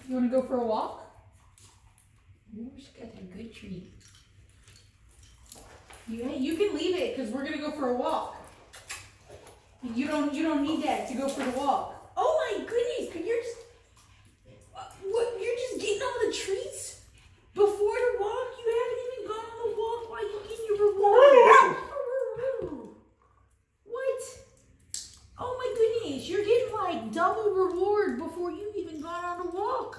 You want to go for a walk? Ooh, she got a good treat. Yeah, you can leave it because we're gonna go for a walk. You don't need that to go for the walk. Oh my goodness! You're just you're just getting all the treats before the walk. You haven't even gone on the walk while you're getting your reward. What? Oh my goodness! You're getting like double reward before you've even gone on the walk.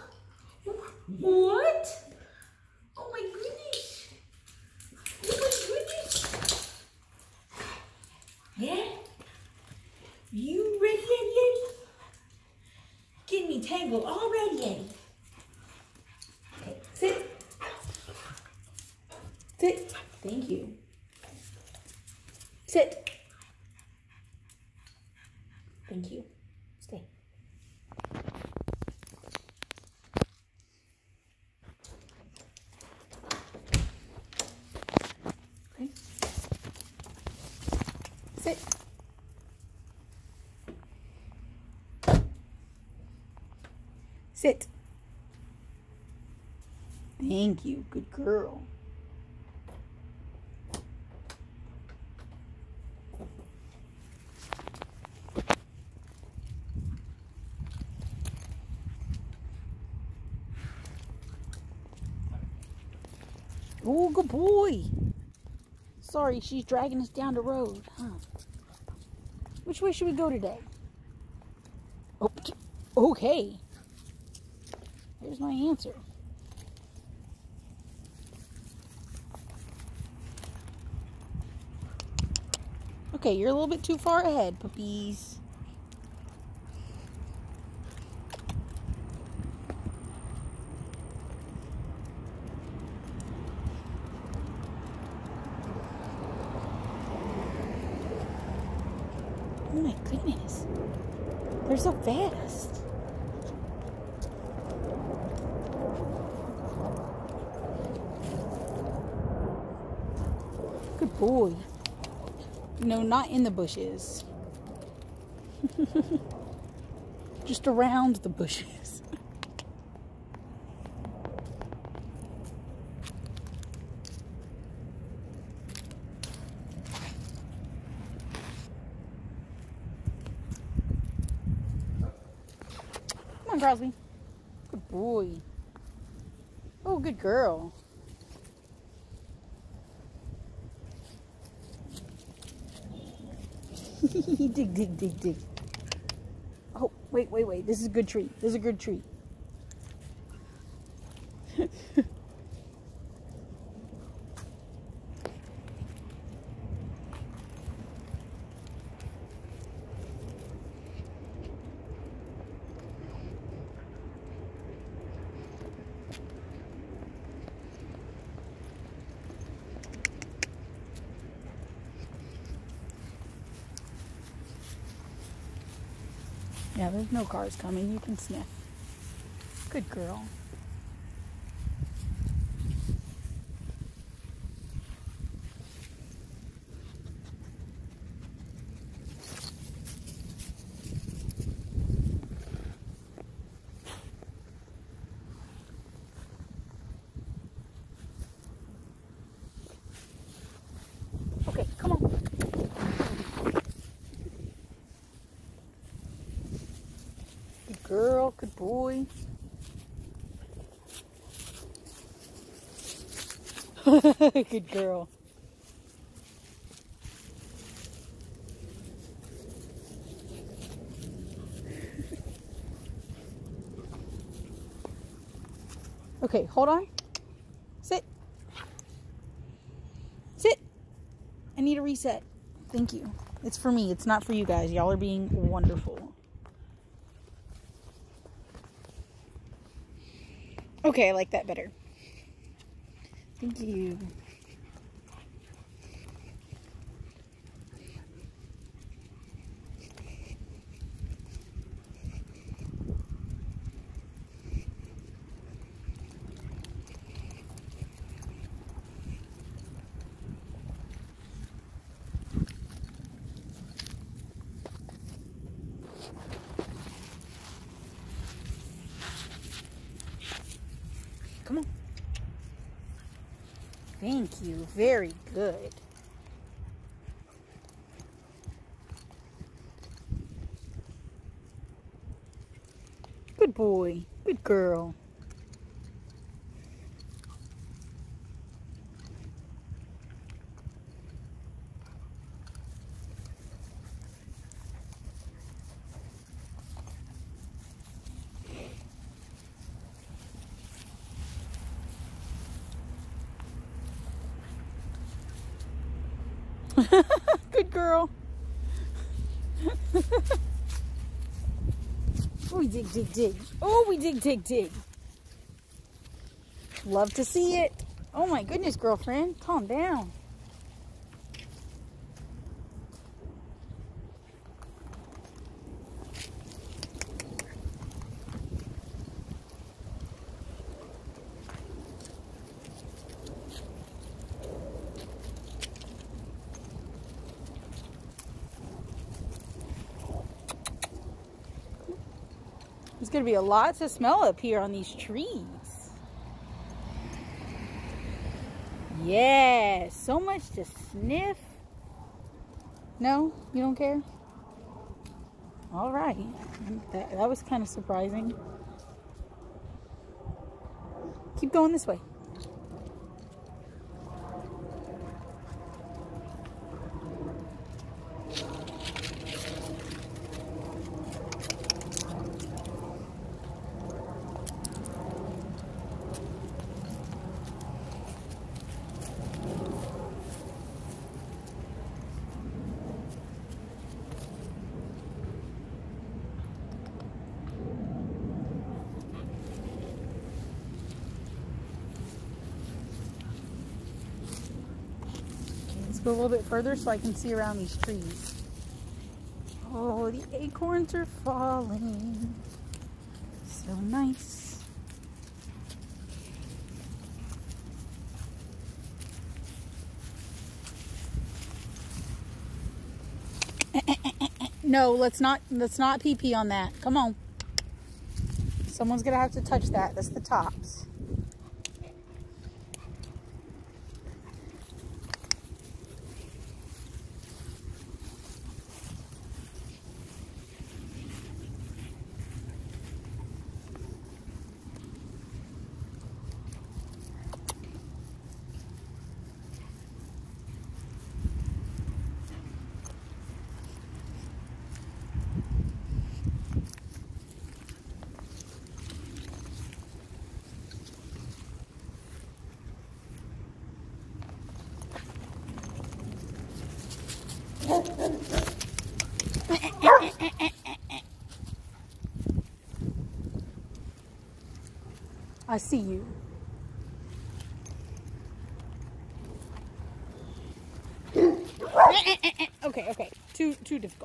What? Oh my goodness! Oh my goodness! Yeah? You ready, Eddie? Getting me tangled already, Eddie. Okay, sit. Sit. Thank you. Sit. Thank you. Stay. Okay. Sit. Sit. Thank you. Good girl. Oh, good boy. Sorry, she's dragging us down the road. Huh? Which way should we go today? Oh, okay. Here's my answer. Okay, you're a little bit too far ahead, puppies. Oh my goodness. They're so fast. Good boy. No, not in the bushes. Just around the bushes. Come on, Crosby. Good boy. Oh, good girl. Dig, dig, dig, dig. Oh, wait. This is a good treat. This is a good treat. Yeah, there's no cars coming. You can sniff. Good girl. Okay, come on. Good girl, good boy. Good girl. Okay, hold on. Sit. Sit. I need a reset. Thank you. It's for me. It's not for you guys. Y'all are being wonderful. Okay, I like that better. Thank you. Come on. Thank you. Very good. Good boy. Good girl. Good girl. Oh, we dig, dig, dig. Oh, we dig, dig, dig. Love to see it. Oh my goodness, girlfriend. Calm down. There's going to be a lot to smell up here on these trees. Yeah, so much to sniff. No, you don't care? All right. That was kind of surprising. Keep going this way. Go a little bit further so I can see around these trees. Oh, the acorns are falling. So nice. No, let's not pee pee on that. Come on. Someone's gonna have to touch that. That's the tops. I see you. Okay. Too difficult.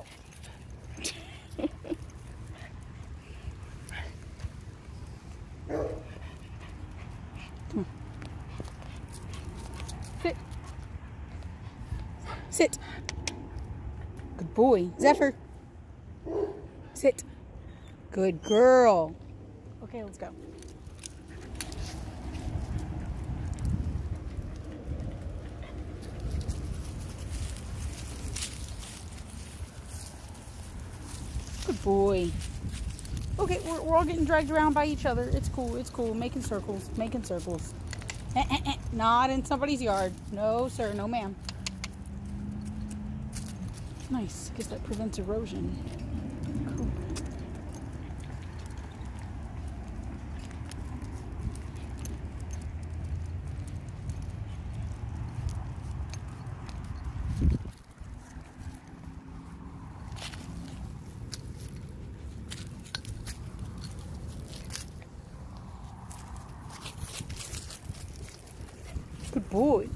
Sit. Sit. Good boy. Zephyr. Sit. Good girl. Okay, let's go. Good boy. Okay, we're all getting dragged around by each other. It's cool. It's cool. Making circles. Making circles. Not in somebody's yard. No, sir. No, ma'am. Nice. Guess that prevents erosion. Cool. Good boy.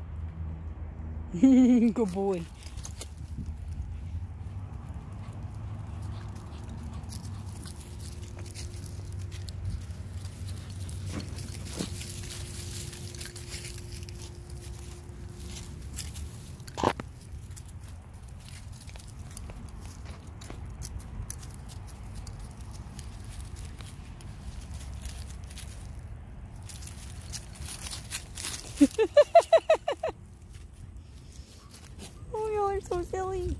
Good boy. You're so silly.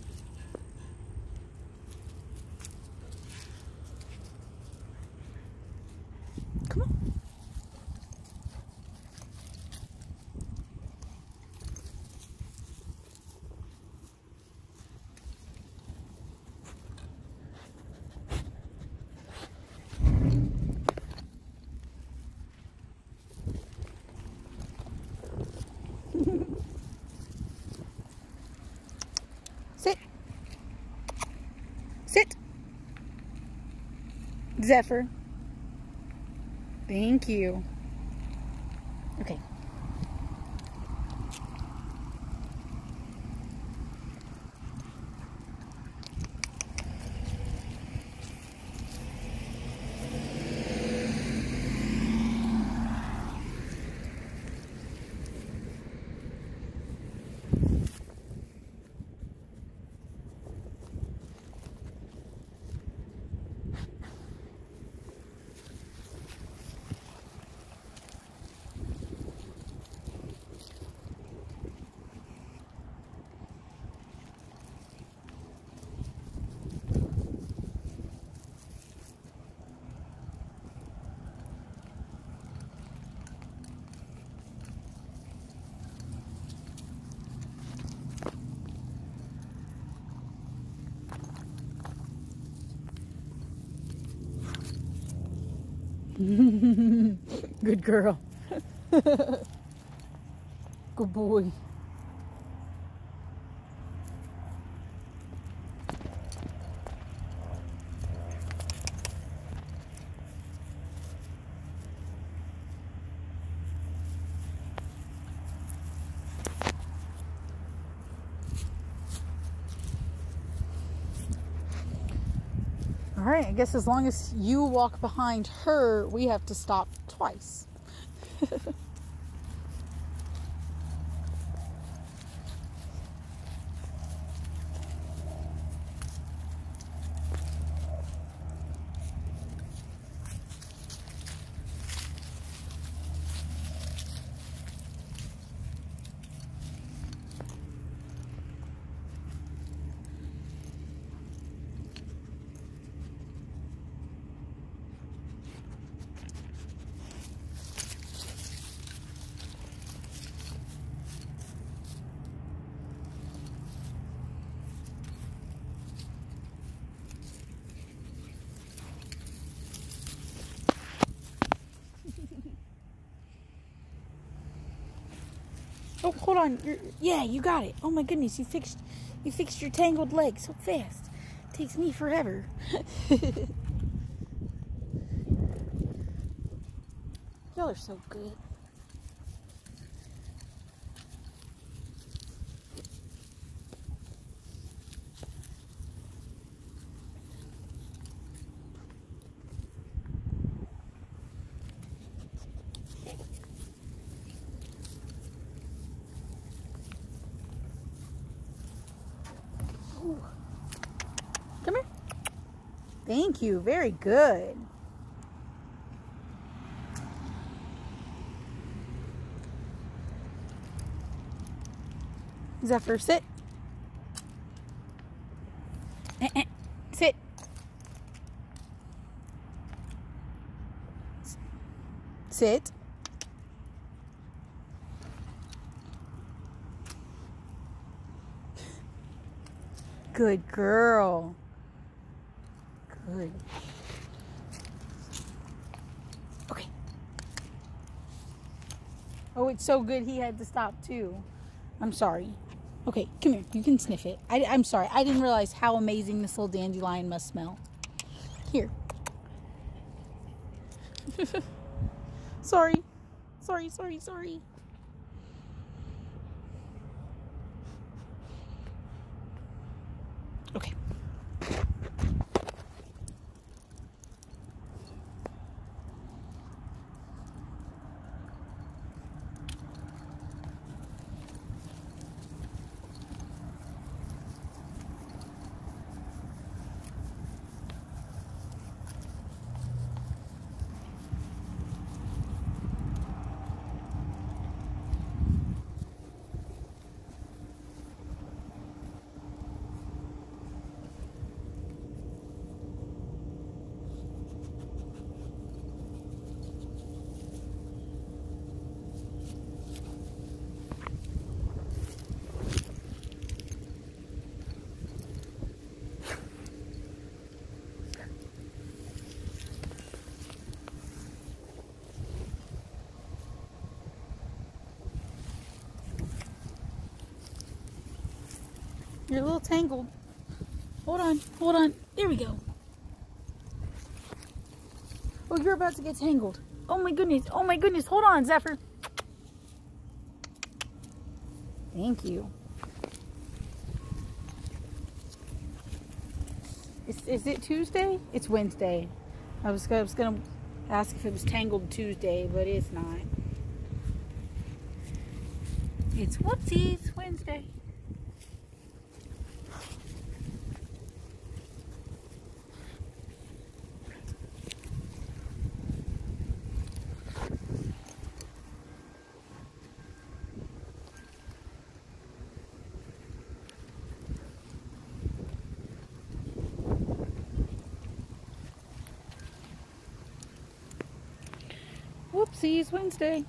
Come on. Sit. Sit. Zephyr. Thank you. Okay. Good girl. Good boy. All right, I guess as long as you walk behind her, we have to stop twice. Oh, hold on. Yeah, you got it. Oh my goodness, you fixed your tangled leg so fast. It takes me forever. Y'all are so good. Ooh. Come here. Thank you. Very good. Zephyr, sit. Sit. Sit. Good girl. Good. Okay. Oh, it's so good he had to stop too. I'm sorry. Okay, come here. You can sniff it. I'm sorry. I didn't realize how amazing this little dandelion must smell. Here. Sorry. Sorry. Okay. You're a little tangled. Hold on, hold on. There we go. Oh, you're about to get tangled. Oh my goodness. Oh my goodness. Hold on, Zephyr. Thank you. Is it Tuesday? It's Wednesday. I was gonna ask if it was Tangled Tuesday, but it's not. It's whoopsies Wednesday. Whoopsies Wednesday.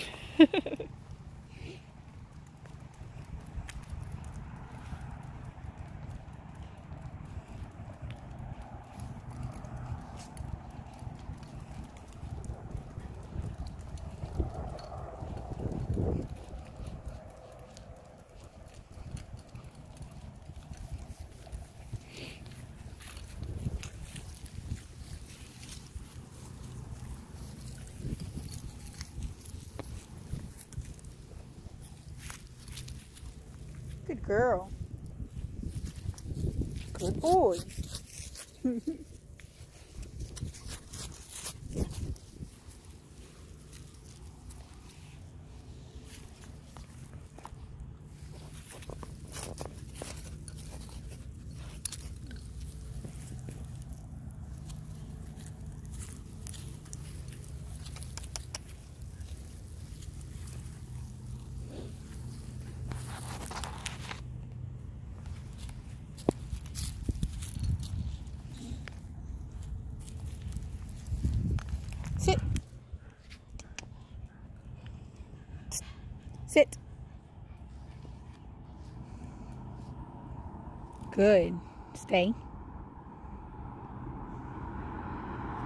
Good girl. Good boy. Sit. Sit. Good. Stay.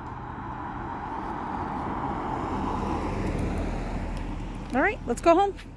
All right, let's go home.